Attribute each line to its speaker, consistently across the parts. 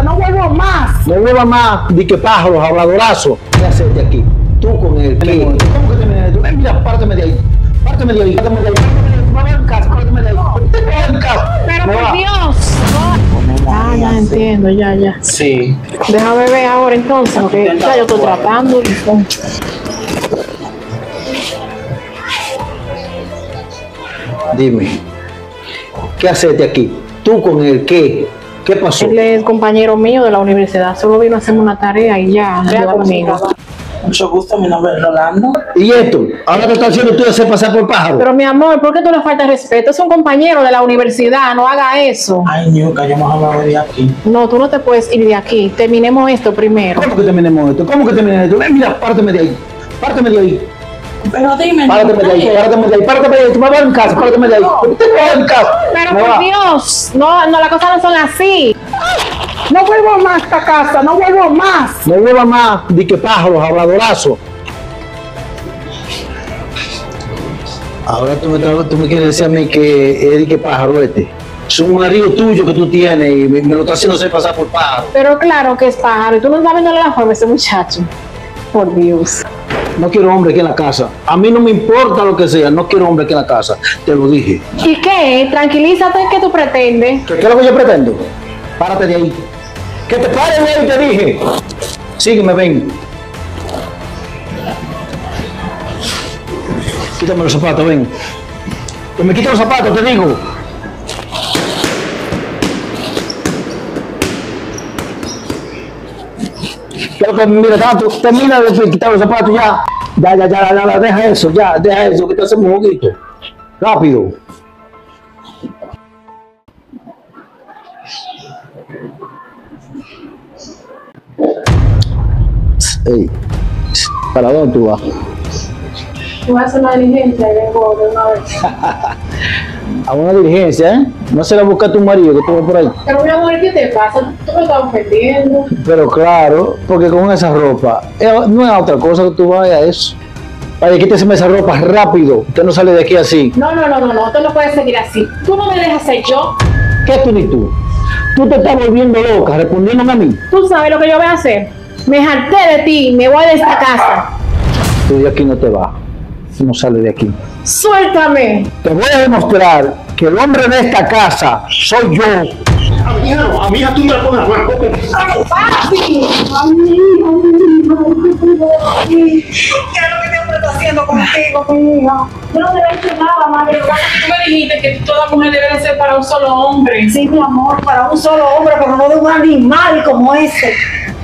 Speaker 1: no vuelvo más.
Speaker 2: No vuelva más, di que pájaros, habladorazo. ¿Qué haces de aquí? Tú con el qué. ¿Cómo que te vienes de tú? Mira, párteme de ahí. Párteme de ahí. Párteme de ahí. Párteme de ahí.
Speaker 1: Pero por Dios.
Speaker 3: Ah, ya entiendo, ya.
Speaker 2: Sí.
Speaker 3: Déjame ver ahora entonces, porque ya yo estoy tratando.
Speaker 2: Dime, ¿qué haces de aquí? ¿Tú con el qué? ¿Qué pasó?
Speaker 3: Él es compañero mío de la universidad, solo vino a hacerme una tarea y ya, vea conmigo.
Speaker 4: Mucho gusto, mi nombre es Rolando.
Speaker 2: ¿Y esto? Ahora te estás haciendo tú de hacer pasar por pájaro.
Speaker 3: Pero mi amor, ¿por qué tú le faltas respeto? Es un compañero de la universidad, no haga eso.
Speaker 4: Ay, Ñuca, yo hemos hablado de aquí.
Speaker 3: No, tú no te puedes ir de aquí. Terminemos esto primero.
Speaker 2: ¿Cómo que terminemos esto? ¿Cómo que terminemos esto? Mira, párteme de ahí. Párteme de ahí.
Speaker 4: Pero dime,
Speaker 2: Párteme de ahí, párteme de ahí, párteme de ahí. Tú me vas en casa, párteme de ahí. Te vas en casa.
Speaker 3: Pero
Speaker 2: Me
Speaker 3: por
Speaker 2: va.
Speaker 3: Dios, no, las cosas no son así.
Speaker 1: No vuelvo más a esta casa, no vuelvo más.
Speaker 2: No vuelva más, di que pájaros, habladorazo. Ahora tú me quieres decir a mí que es que pájaro este. Es un marido tuyo que tú tienes y me lo estás haciendo hacer pasar por pájaro.
Speaker 3: Pero claro que es pájaro. Y tú no estás viendo la forma de ese muchacho. Por Dios.
Speaker 2: No quiero hombre aquí en la casa. A mí no me importa lo que sea, no quiero hombre aquí en la casa. Te lo dije.
Speaker 3: ¿Y qué? Tranquilízate, ¿qué tú pretendes?
Speaker 2: ¿Qué es lo que yo pretendo? Párate de ahí. Que te pares de ahí, te dije. Sígueme, ven. Quítame los zapatos, ven. Que me quita los zapatos, te digo. Creo que mira tanto, termina de quitar los zapatos ya. Ya, deja eso, que te hacemos un juguito. Rápido. Ey, ¿para dónde tú vas?
Speaker 3: Tú vas a hacer una diligencia y vengo de una vez.
Speaker 2: A una diligencia, ¿eh? No se la busca a tu marido que estuvo por ahí.
Speaker 3: Pero mi amor, ¿qué te pasa? Tú me estás ofendiendo.
Speaker 2: Pero claro, porque con esa ropa, no es otra cosa que tú vayas a eso. Vaya, quítese esa ropa rápido, usted no sale de aquí así.
Speaker 3: No, tú no puedes seguir así. Tú no me dejas ser yo.
Speaker 2: ¿Qué tú ni tú? Tú te estás volviendo loca, respondiéndome a mí.
Speaker 3: Tú sabes lo que yo voy a hacer. Me harté de ti, me voy de esta casa.
Speaker 2: Tú de aquí no te vas, tú no sales de aquí.
Speaker 3: ¡Suéltame!
Speaker 2: Te voy a demostrar que el hombre de esta casa soy yo.
Speaker 5: A mi hija tú me la pones a jugar.
Speaker 1: ¡Papi!
Speaker 4: ¿Qué es lo que mi hombre está haciendo contigo?
Speaker 1: Yo no te he hecho nada, madre.
Speaker 3: Tú me dijiste que toda mujer debe ser para un solo hombre.
Speaker 1: Sí, mi amor, para un solo hombre, pero no de un animal como ese.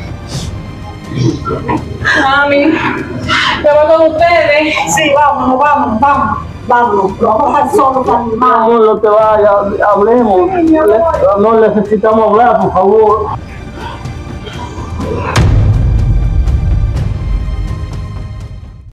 Speaker 3: Mami, me voy con ustedes.
Speaker 1: Sí, vámonos. Vámonos, vamos a estar solos, animal.
Speaker 2: No te vayas, hablemos. No necesitamos hablar, por favor.